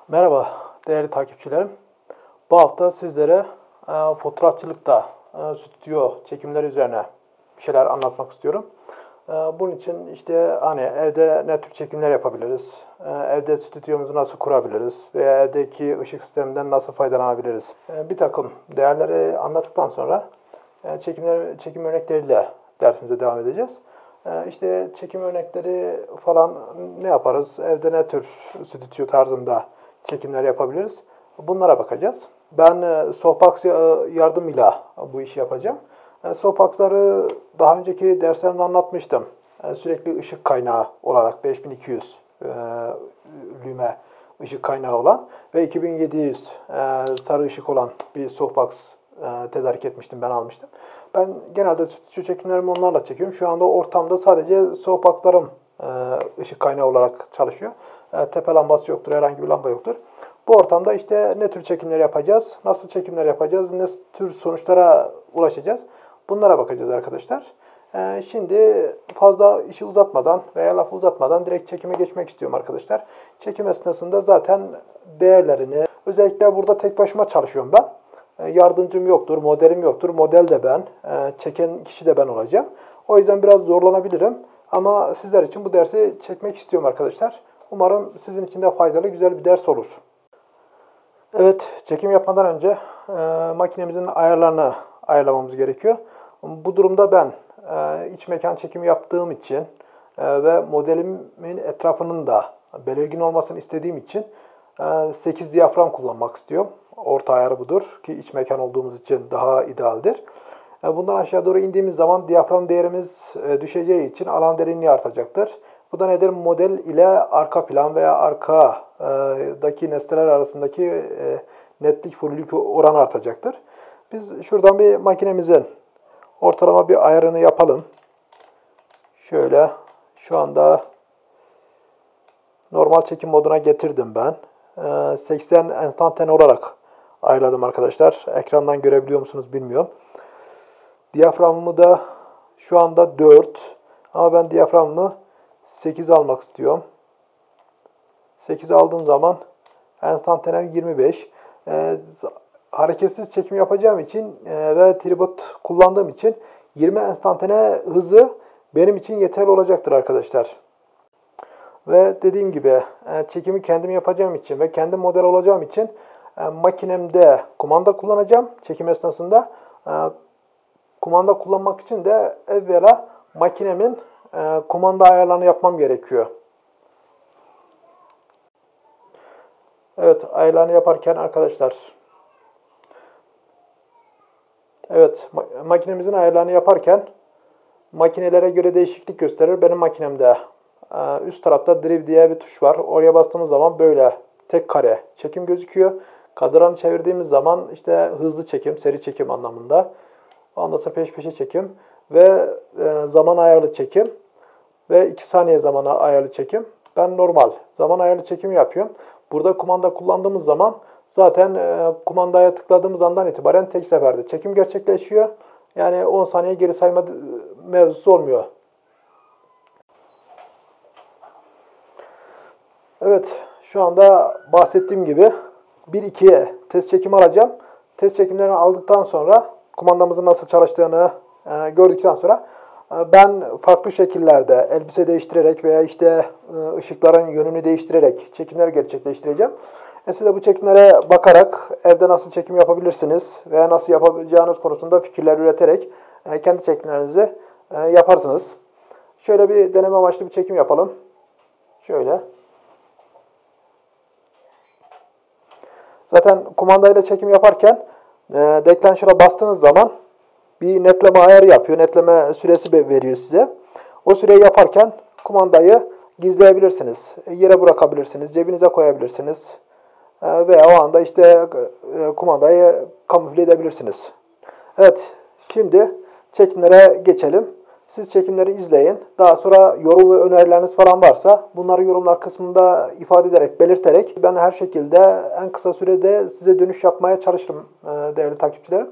Merhaba değerli takipçilerim. Bu hafta sizlere fotoğrafçılıkta stüdyo çekimleri üzerine bir şeyler anlatmak istiyorum. Bunun için işte hani evde ne tür çekimler yapabiliriz, evde stüdyomuzu nasıl kurabiliriz veya evdeki ışık sisteminden nasıl faydalanabiliriz. Bir takım değerleri anlattıktan sonra çekim örnekleriyle dersimize devam edeceğiz. İşte çekim örnekleri falan ne yaparız, evde ne tür stüdyo tarzında çekimler yapabiliriz. Bunlara bakacağız. Ben Softbox yardımıyla bu işi yapacağım. Softbox'ları daha önceki derslerimde anlatmıştım. Sürekli ışık kaynağı olarak 5200 lüme ışık kaynağı olan ve 2700 sarı ışık olan bir softbox tedarik etmiştim, ben almıştım. Ben genelde stüdyo çekimlerimi onlarla çekiyorum. Şu anda ortamda sadece softbox'larım ışık kaynağı olarak çalışıyor. Tepe lambası yoktur, herhangi bir lamba yoktur. Bu ortamda işte ne tür çekimler yapacağız, nasıl çekimler yapacağız, ne tür sonuçlara ulaşacağız, bunlara bakacağız arkadaşlar. Şimdi fazla işi uzatmadan veya lafı uzatmadan direkt çekime geçmek istiyorum arkadaşlar. Çekim esnasında zaten değerlerini, özellikle burada tek başıma çalışıyorum ben. Yardımcım yoktur, modelim yoktur. Model de ben, çeken kişi de ben olacağım. O yüzden biraz zorlanabilirim. Ama sizler için bu dersi çekmek istiyorum arkadaşlar. Umarım sizin için de faydalı, güzel bir ders olur. Evet, çekim yapmadan önce makinemizin ayarlarını ayarlamamız gerekiyor. Bu durumda ben iç mekan çekimi yaptığım için ve modelimin etrafının da belirgin olmasını istediğim için 8 diyafram kullanmak istiyorum. Orta ayarı budur ki iç mekan olduğumuz için daha idealdir. Bundan aşağı doğru indiğimiz zaman diyafram değerimiz düşeceği için alan derinliği artacaktır. Bu da nedir? Model ile arka plan veya arkadaki nesneler arasındaki netlik, fullülük oranı artacaktır. Biz şuradan bir makinemizin ortalama bir ayarını yapalım. Şöyle şu anda normal çekim moduna getirdim ben. 80 enstantane olarak ayarladım arkadaşlar. Ekrandan görebiliyor musunuz bilmiyorum. Diyaframımı da şu anda 4 ama ben diyaframımı 8 almak istiyorum. 8 aldığım zaman enstantanem 25. Hareketsiz çekim yapacağım için ve tripod kullandığım için 20 enstantane hızı benim için yeterli olacaktır arkadaşlar. Ve dediğim gibi çekimi kendim yapacağım için ve kendim model olacağım için makinemde kumanda kullanacağım çekim esnasında. Kumanda kullanmak için de evvela makinemin kumanda ayarlarını yapmam gerekiyor. Evet, ayarlarını yaparken arkadaşlar. Evet, makinemizin ayarlarını yaparken makinelere göre değişiklik gösterir. Benim makinemde üst tarafta Drive diye bir tuş var. Oraya bastığımız zaman böyle tek kare çekim gözüküyor. Kadranı çevirdiğimiz zaman işte hızlı çekim, seri çekim anlamında. Ondan sonra peş peşe çekim ve zaman ayarlı çekim ve 2 saniye zamana ayarlı çekim. Ben normal zaman ayarlı çekim yapıyorum. Burada kumanda kullandığımız zaman zaten kumandaya tıkladığımız andan itibaren tek seferde çekim gerçekleşiyor. Yani 10 saniye geri sayma mevzusu olmuyor. Evet, şu anda bahsettiğim gibi 1-2'ye test çekimi alacağım. Test çekimlerini aldıktan sonra kumandamızın nasıl çalıştığını gördükten sonra ben farklı şekillerde elbise değiştirerek veya işte ışıkların yönünü değiştirerek çekimler gerçekleştireceğim. Siz de bu çekimlere bakarak evde nasıl çekim yapabilirsiniz veya nasıl yapacağınız konusunda fikirler üreterek kendi çekimlerinizi yaparsınız. Şöyle bir deneme amaçlı bir çekim yapalım. Şöyle. Zaten kumandayla çekim yaparken declension'a bastığınız zaman bir netleme ayarı yapıyor. Netleme süresi veriyor size. O süreyi yaparken kumandayı gizleyebilirsiniz. Yere bırakabilirsiniz. Cebinize koyabilirsiniz. Veya o anda işte kumandayı kamufle edebilirsiniz. Evet. Şimdi çekimlere geçelim. Siz çekimleri izleyin. Daha sonra yorum ve önerileriniz falan varsa bunları yorumlar kısmında ifade ederek, belirterek ben her şekilde en kısa sürede size dönüş yapmaya çalışırım değerli takipçilerim.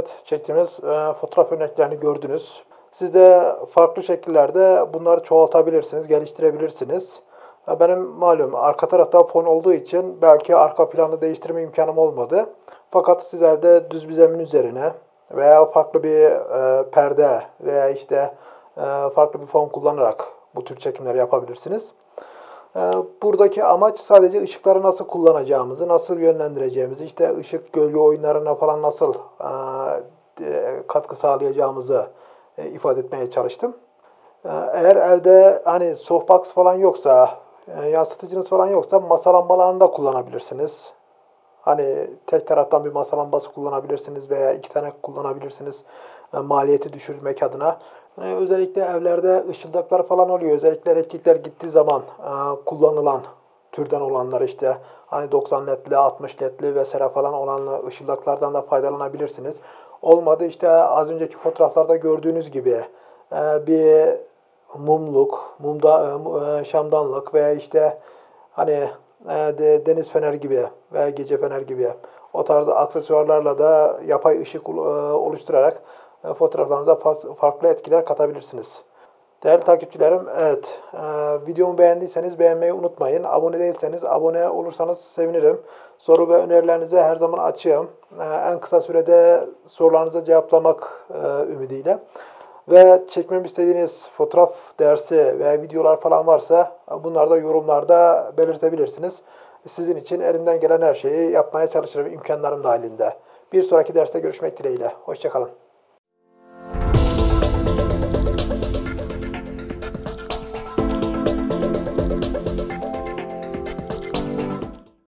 Evet, çektiğimiz fotoğraf örneklerini gördünüz. Siz de farklı şekillerde bunları çoğaltabilirsiniz, geliştirebilirsiniz. Benim malum arka tarafta fon olduğu için belki arka planı değiştirme imkanım olmadı. Fakat siz evde düz bir zemin üzerine veya farklı bir perde veya işte farklı bir fon kullanarak bu tür çekimleri yapabilirsiniz. Buradaki amaç sadece ışıkları nasıl kullanacağımızı, nasıl yönlendireceğimizi, işte ışık gölge oyunlarına falan nasıl katkı sağlayacağımızı ifade etmeye çalıştım. Eğer evde hani softbox falan yoksa, yansıtıcınız falan yoksa masa lambalarını da kullanabilirsiniz. Hani tek taraftan bir masa lambası kullanabilirsiniz veya iki tane kullanabilirsiniz maliyeti düşürmek adına. Özellikle evlerde ışıldaklar falan oluyor. Özellikle elektrikler gittiği zaman kullanılan türden olanlar işte hani 90 ledli, 60 ledli vesaire falan olan ışıldaklardan da faydalanabilirsiniz. Olmadı işte az önceki fotoğraflarda gördüğünüz gibi bir mumluk, şamdanlık veya işte hani deniz feneri gibi veya gece fener gibi o tarz aksesuarlarla da yapay ışık oluşturarak fotoğraflarınıza farklı etkiler katabilirsiniz. Değerli takipçilerim, evet, videomu beğendiyseniz beğenmeyi unutmayın. Abone değilseniz abone olursanız sevinirim. Soru ve önerilerinize her zaman açığım. En kısa sürede sorularınızı cevaplamak ümidiyle. Ve çekmemi istediğiniz fotoğraf dersi veya videolar falan varsa bunları da yorumlarda belirtebilirsiniz. Sizin için elimden gelen her şeyi yapmaya çalışırım imkanlarım dahilinde. Bir sonraki derste görüşmek dileğiyle. Hoşça kalın.